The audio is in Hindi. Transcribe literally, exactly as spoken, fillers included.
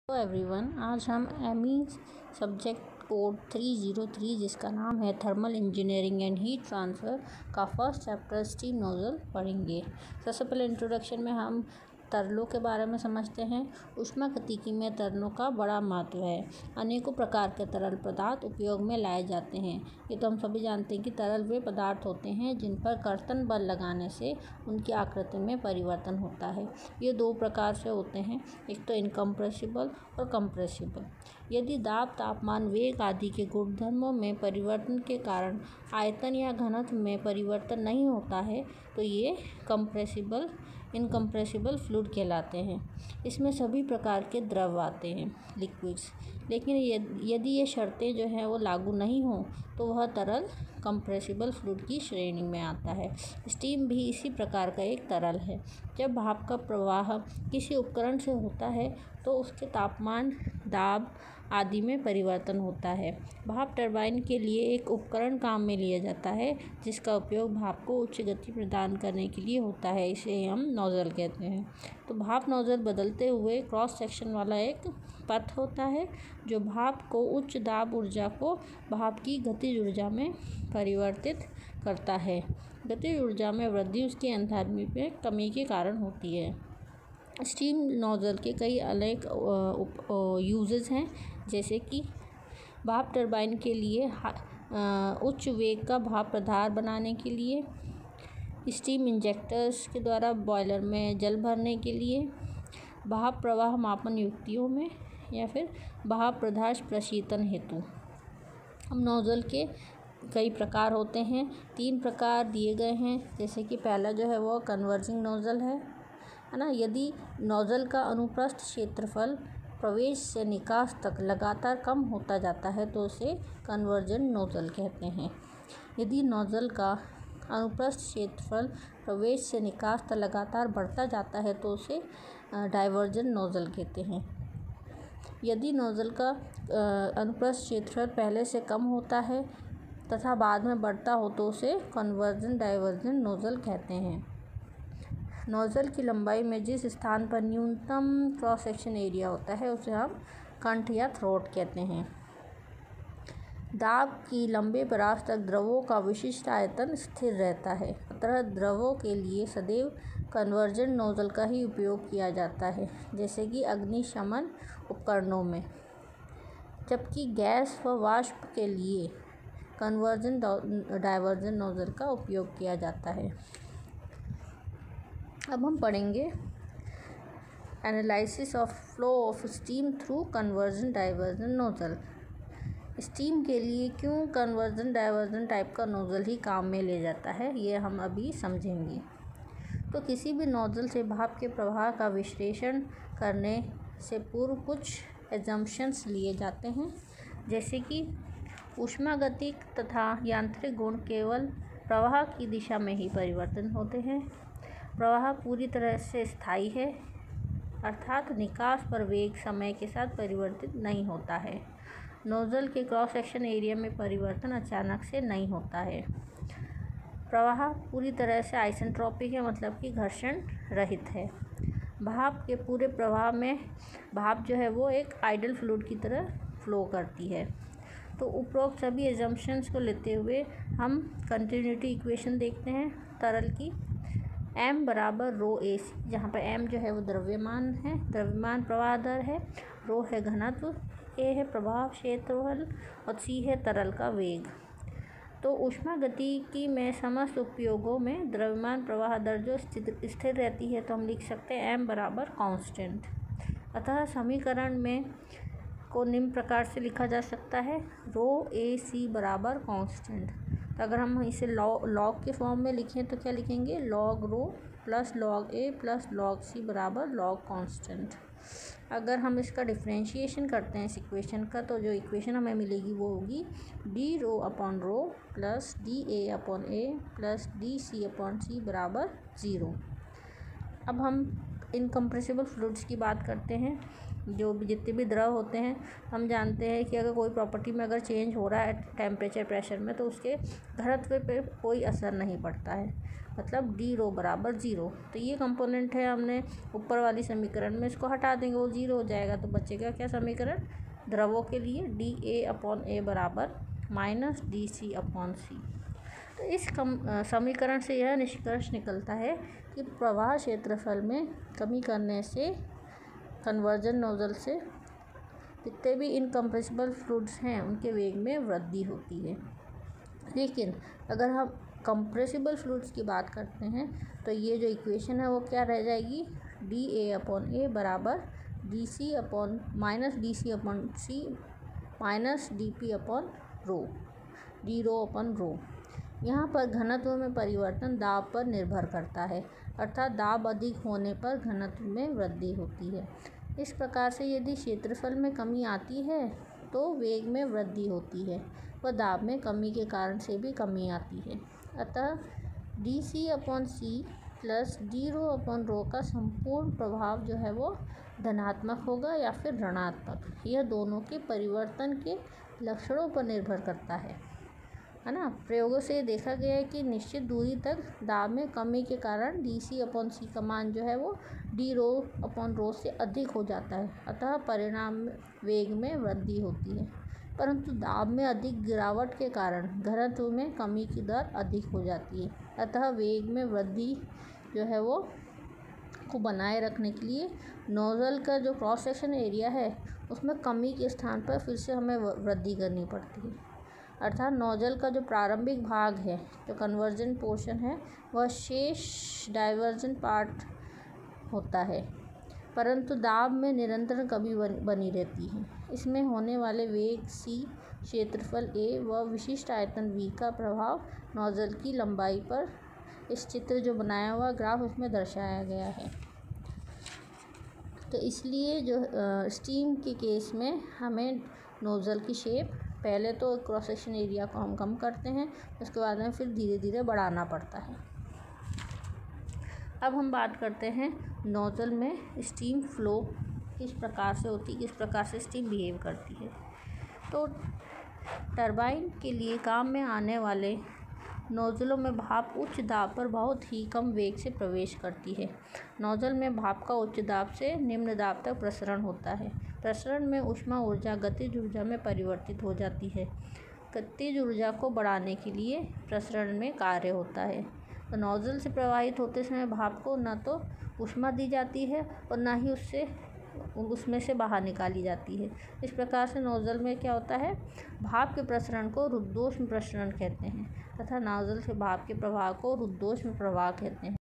हेलो एवरीवन, आज हम ME subject code three zero three जिसका नाम है thermal engineering and heat transfer का फर्स्ट चैप्टर स्टीम नोजल पढ़ेंगे। सबसे पहले इंट्रोडक्शन में हम तरलों के बारे में समझते हैं। ऊष्मागतिकी में तरलों का बड़ा महत्व है। अनेकों प्रकार के तरल पदार्थ उपयोग में लाए जाते हैं। ये तो हम सभी जानते हैं कि तरल वे पदार्थ होते हैं जिन पर कर्तन बल लगाने से उनकी आकृति में परिवर्तन होता है। ये दो प्रकार से होते हैं, एक तो इनकम्प्रेसिबल और कंप्रेसिबल। यदि दाब, तापमान, वेग आदि के गुणधर्मों में परिवर्तन के कारण आयतन या घनत्व में परिवर्तन नहीं होता है तो ये कंप्रेसिबल इनकम्प्रेसिबल फ्लूइड कहलाते हैं। इसमें सभी प्रकार के द्रव आते हैं, लिक्विड्स। लेकिन यदि ये शर्तें जो हैं वो लागू नहीं हों तो वह तरल कंप्रेसिबल फ्लूइड की श्रेणी में आता है। स्टीम भी इसी प्रकार का एक तरल है। जब भाप का प्रवाह किसी उपकरण से होता है तो उसके तापमान, दाब आदि में परिवर्तन होता है। भाप टरबाइन के लिए एक उपकरण काम में लिया जाता है जिसका उपयोग भाप को उच्च गति प्रदान करने के लिए होता है। इसे हम नोजल कहते हैं। तो भाप नोजल बदलते हुए क्रॉस सेक्शन वाला एक पथ होता है जो भाप को उच्च दाब ऊर्जा को भाप की गतिज ऊर्जा में परिवर्तित करता है। गतिज ऊर्जा में वृद्धि उसकी एंथैल्पी में कमी के कारण होती है। स्टीम नोजल के कई अलग यूजेस हैं, जैसे कि भाप टरबाइन के लिए उच्च वेग का भाप पदार्थ बनाने के लिए, स्टीम इंजेक्टर्स के द्वारा बॉयलर में जल भरने के लिए, भाप प्रवाह मापन युक्तियों में, या फिर भाप पदार्थ प्रशीतन हेतु। हम नोजल के कई प्रकार होते हैं। तीन प्रकार दिए गए हैं, जैसे कि पहला जो है वो कन्वर्जिंग नोजल है है ना। यदि नोजल का अनुप्रस्थ क्षेत्रफल प्रवेश से निकास तक लगातार कम होता जाता है तो उसे कन्वर्जेंट नोजल कहते हैं। यदि नोजल का अनुप्रस्थ क्षेत्रफल प्रवेश से निकास तक लगातार बढ़ता जाता है तो उसे डाइवर्जेंट नोजल कहते हैं। यदि नोजल का अनुप्रस्थ क्षेत्रफल पहले से कम होता है तथा बाद में बढ़ता हो तो उसे कन्वर्जेंट डाइवर्जेंट नोजल कहते हैं। नोजल की लंबाई में जिस स्थान पर न्यूनतम क्रॉस सेक्शन एरिया होता है उसे हम कंठ या थ्रोट कहते हैं। दाब की लंबे परास तक द्रवों का विशिष्ट आयतन स्थिर रहता है, अतः द्रवों के लिए सदैव कन्वर्जेंट नोजल का ही उपयोग किया जाता है, जैसे कि अग्निशमन उपकरणों में। जबकि गैस व वाष्प के लिए कन्वर्जेंट डाइवर्जेंट नोजल का उपयोग किया जाता है। अब हम पढ़ेंगे analysis of flow of steam through convergent divergent nozzle. Steam के लिए क्यों कन्वर्जेंट डाइवर्जेंट टाइप का नोजल ही काम में ले जाता है, ये हम अभी समझेंगे। तो किसी भी नोजल से भाप के प्रवाह का विश्लेषण करने से पूर्व कुछ एजम्पशंस लिए जाते हैं, जैसे कि ऊष्मागतिक तथा यांत्रिक गुण केवल प्रवाह की दिशा में ही परिवर्तन होते हैं। प्रवाह पूरी तरह से स्थायी है, अर्थात निकास पर वेग समय के साथ परिवर्तित नहीं होता है। नोजल के क्रॉस सेक्शन एरिया में परिवर्तन अचानक से नहीं होता है। प्रवाह पूरी तरह से आइसेंट्रोपिक है, मतलब कि घर्षण रहित है। भाप के पूरे प्रवाह में भाप जो है वो एक आइडल फ्लूइड की तरह फ्लो करती है। तो उपरोक्त सभी एजम्पशंस को लेते हुए हम कंटिन्यूटी इक्वेशन देखते हैं तरल की। m बराबर रो ए सी, जहाँ पर m जो है वो द्रव्यमान है, द्रव्यमान प्रवाह दर है, रो है घनत्व, a है प्रवाह क्षेत्रफल और c है तरल का वेग। तो ऊष्मागतिकी में समस्त उपयोगों में द्रव्यमान प्रवाह दर जो स्थिर रहती है तो हम लिख सकते हैं m बराबर कांस्टेंट। अतः समीकरण में को निम्न प्रकार से लिखा जा सकता है, रो ए सी बराबर कांस्टेंट। तो अगर हम इसे लॉग लॉग के फॉर्म में लिखें तो क्या लिखेंगे, log rho plus log A plus log C बराबर लॉग कांस्टेंट। अगर हम इसका डिफ्रेंशिएशन करते हैं इस इक्वेशन का तो जो इक्वेशन हमें मिलेगी वो होगी D rho upon rho plus D A upon A plus D C upon C बराबर ज़ीरो। अब हम इनकम्प्रेसिबल फ्लूइड्स की बात करते हैं। जो भी जितने भी द्रव होते हैं, हम जानते हैं कि अगर कोई प्रॉपर्टी में अगर चेंज हो रहा है टेम्परेचर प्रेशर में तो उसके घनत्व पे कोई असर नहीं पड़ता है। मतलब डी रो बराबर ज़ीरो। तो ये कंपोनेंट है, हमने ऊपर वाली समीकरण में इसको हटा देंगे, वो ज़ीरो हो जाएगा। तो बचेगा क्या समीकरण? द्रवों के लिए डी ए अपॉन ए बराबर minus D C upon C. तो इस कम समीकरण से यह निष्कर्ष निकलता है कि प्रवाह क्षेत्रफल में कमी करने से कन्वर्जन नोजल से जितने भी इनकम्प्रेसिबल फ्लूइड्स हैं उनके वेग में वृद्धि होती है। लेकिन अगर हम कंप्रेसिबल फ्लूइड्स की बात करते हैं तो ये जो इक्वेशन है वो क्या रह जाएगी? डी ए अपॉन ए बराबर D C upon minus D C upon C minus D P upon rho, D rho upon rho. यहाँ पर घनत्व में परिवर्तन दाब पर निर्भर करता है, अर्थात दाब अधिक होने पर घनत्व में वृद्धि होती है। इस प्रकार से यदि क्षेत्रफल में कमी आती है तो वेग में वृद्धि होती है व दाब में कमी के कारण से भी कमी आती है। अतः D C upon C plus D rho upon rho का संपूर्ण प्रभाव जो है वो धनात्मक होगा या फिर ऋणात्मक, यह दोनों के परिवर्तन के लक्षणों पर निर्भर करता है, है ना। प्रयोगों से देखा गया है कि निश्चित दूरी तक दाब में कमी के कारण डी सी अपॉन सी का मान जो है वो डी रो अपॉन रो से अधिक हो जाता है, अतः परिणाम वेग में वृद्धि होती है। परंतु दाब में अधिक गिरावट के कारण घनत्व में कमी की दर अधिक हो जाती है, अतः वेग में वृद्धि जो है वो को बनाए रखने के लिए नोजल का जो क्रॉस सेक्शन एरिया है उसमें कमी के स्थान पर फिर से हमें वृद्धि करनी पड़ती है। अर्थात नोजल का जो प्रारंभिक भाग है, जो कन्वर्जन पोर्शन है, वह शेष डाइवर्जन पार्ट होता है, परंतु दाब में निरंतर कमी बनी रहती है। इसमें होने वाले वेग सी, क्षेत्रफल ए व विशिष्ट आयतन वी का प्रभाव नोजल की लंबाई पर इस चित्र जो बनाया हुआ ग्राफ उसमें दर्शाया गया है। तो इसलिए जो स्टीम के केस में हमें नोजल की शेप पहले तो क्रॉस सेक्शन एरिया को हम कम करते हैं, उसके बाद में फिर धीरे धीरे बढ़ाना पड़ता है। अब हम बात करते हैं नोजल में स्टीम फ्लो किस प्रकार से होती है, किस प्रकार से स्टीम बिहेव करती है। तो टरबाइन के लिए काम में आने वाले नोजलों में भाप उच्च दाब पर बहुत ही कम वेग से प्रवेश करती है। नोजल में भाप का उच्च दाब से निम्न दाब तक प्रसरण होता है। प्रसरण में ऊष्मा ऊर्जा गतिज ऊर्जा में परिवर्तित हो जाती है। गतिज ऊर्जा को बढ़ाने के लिए प्रसरण में कार्य होता है। तो नोजल से प्रवाहित होते समय भाप को न तो ऊष्मा दी जाती है और न ही उससे उसमें से बाहर निकाली जाती है। इस प्रकार से नोजल में क्या होता है, भाप के प्रसरण को रुद्धोष्म प्रसरण कहते हैं तथा नोजल से भाप के प्रवाह को रुद्धोष्म प्रवाह कहते हैं।